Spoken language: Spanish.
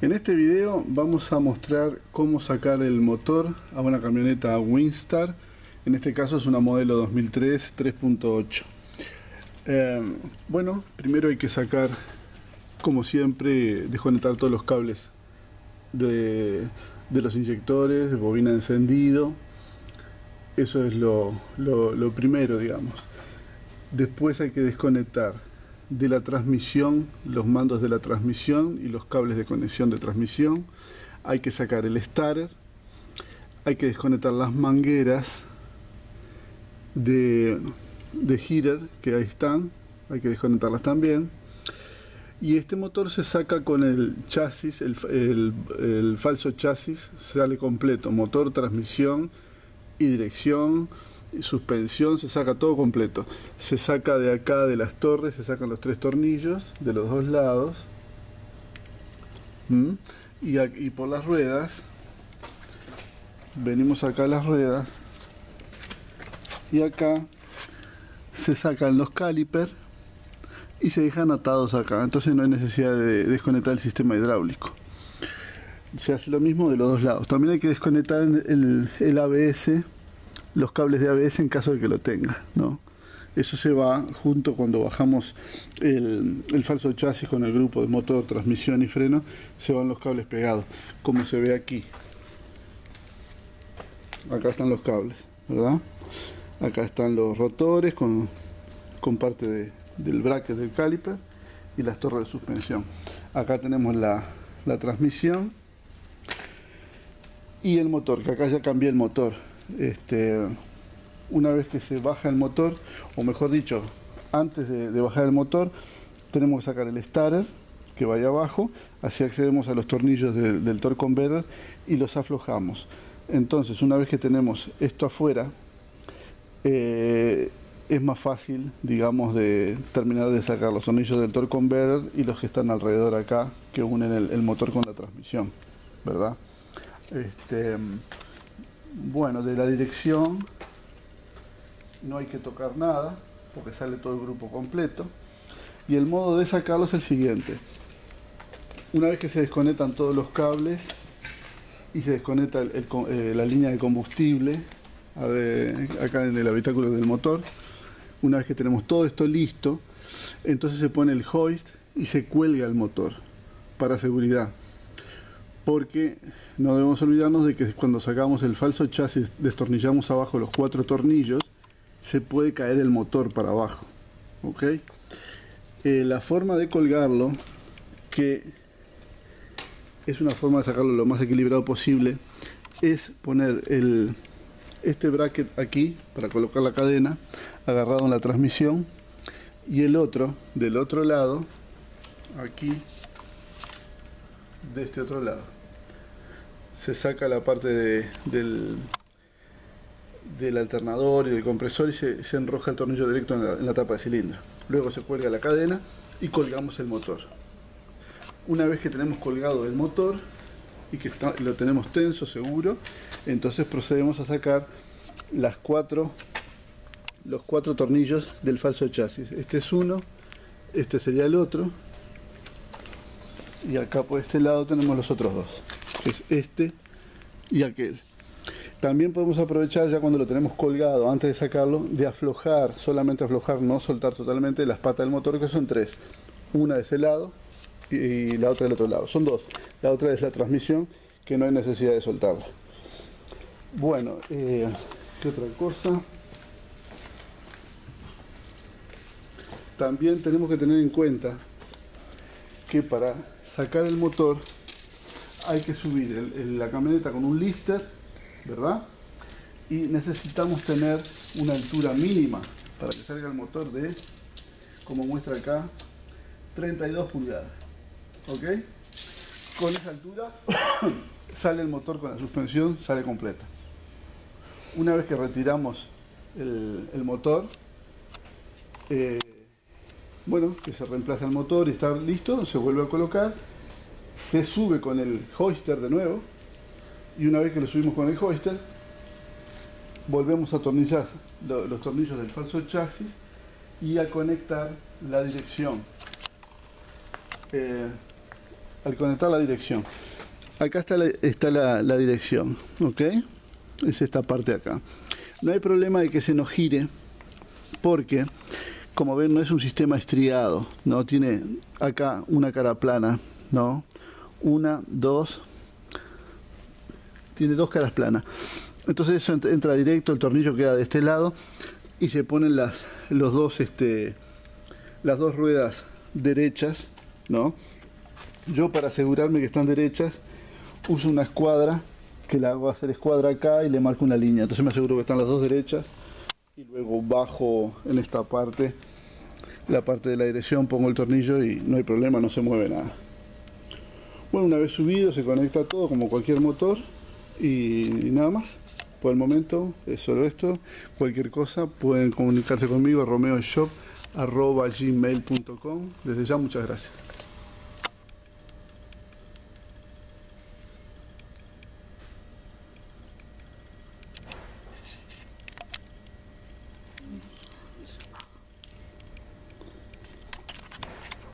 En este video vamos a mostrar cómo sacar el motor a una camioneta Windstar. En este caso es una modelo 2003 3.8. Bueno, primero hay que sacar, como siempre, desconectar todos los cables de los inyectores, de bobina de encendido. Eso es lo primero, digamos. Después hay que desconectar de la transmisión los mandos de la transmisión y los cables de conexión de transmisión. Hay que sacar el starter. Hay que desconectar las mangueras de heater que ahí están. Hay que desconectarlas también. Y este motor se saca con el chasis, el falso chasis, sale completo. Motor, transmisión y dirección, suspensión, se saca todo completo. Se saca de acá de las torres, se sacan los 3 tornillos de los dos lados. Y por las ruedas, venimos acá a las ruedas y acá se sacan los calipers y se dejan atados acá, entonces no hay necesidad de desconectar el sistema hidráulico. Se hace lo mismo de los dos lados. También hay que desconectar el ABS, los cables de ABS en caso de que lo tenga, ¿no? Eso se va junto cuando bajamos el falso chasis con el grupo de motor, transmisión y freno, se van los cables pegados, como se ve aquí. Acá están los cables, ¿verdad? Acá están los rotores con parte del bracket del caliper y las torres de suspensión. Acá tenemos la transmisión y el motor, que acá ya cambié el motor. Una vez que se baja el motor, o mejor dicho, antes de bajar el motor, tenemos que sacar el starter que vaya abajo, así accedemos a los tornillos del torque converter y los aflojamos. Entonces, una vez que tenemos esto afuera, es más fácil, digamos, de terminar de sacar los tornillos del torque converter y los que están alrededor acá, que unen el motor con la transmisión, ¿verdad? Bueno, de la dirección no hay que tocar nada porque sale todo el grupo completo. Y el modo de sacarlo es el siguiente: una vez que se desconectan todos los cables y se desconecta la línea de combustible acá en el habitáculo del motor, una vez que tenemos todo esto listo, entonces se pone el hoist y se cuelga el motor para seguridad, porque no debemos olvidarnos de que cuando sacamos el falso chasis, destornillamos abajo los 4 tornillos, se puede caer el motor para abajo, ¿ok? La forma de colgarlo, que es una forma de sacarlo lo más equilibrado posible, es poner este bracket aquí para colocar la cadena agarrado en la transmisión, y el otro del otro lado, aquí, de este otro lado. Se saca la parte del alternador y del compresor y se enroja el tornillo directo en la tapa de cilindro. Luego se cuelga la cadena y colgamos el motor. Una vez que tenemos colgado el motor y que lo tenemos tenso, seguro, entonces procedemos a sacar los 4 tornillos del falso chasis. Este es uno, este sería el otro, y acá por este lado tenemos los otros dos, que es este y aquel. También podemos aprovechar, ya cuando lo tenemos colgado, antes de sacarlo, de aflojar, solamente aflojar, no soltar totalmente las patas del motor, que son 3. Una de ese lado y la otra del otro lado. Son 2. La otra es la transmisión, que no hay necesidad de soltarla. Bueno, ¿qué otra cosa? También tenemos que tener en cuenta que para sacar el motor hay que subir la camioneta con un lifter, ¿verdad? Y necesitamos tener una altura mínima para que salga el motor de, como muestra acá, 32 pulgadas, ¿ok? Con esa altura sale el motor con la suspensión, sale completa. Una vez que retiramos el motor, bueno, que se reemplaza el motor y está listo, se vuelve a colocar, se sube con el hoister de nuevo, y una vez que lo subimos con el hoister, volvemos a atornillar los tornillos del falso chasis y a conectar la dirección. al conectar la dirección. Acá está la dirección, ¿ok? Es esta parte de acá. No hay problema de que se nos gire, porque, como ven, no es un sistema estriado, ¿no? Tiene acá una cara plana, ¿no? Una, dos, tiene dos caras planas. Entonces eso entra directo, el tornillo queda de este lado y se ponen las dos ruedas derechas, ¿no? Yo, para asegurarme que están derechas, uso una escuadra, que la hago hacer escuadra acá y le marco una línea. Entonces me aseguro que están las dos derechas y luego bajo en esta parte, la parte de la dirección, pongo el tornillo y no hay problema, no se mueve nada. Bueno, una vez subido se conecta todo como cualquier motor y nada más. Por el momento es solo esto. Cualquier cosa pueden comunicarse conmigo a romeoshop@gmail.com. Desde ya, muchas gracias.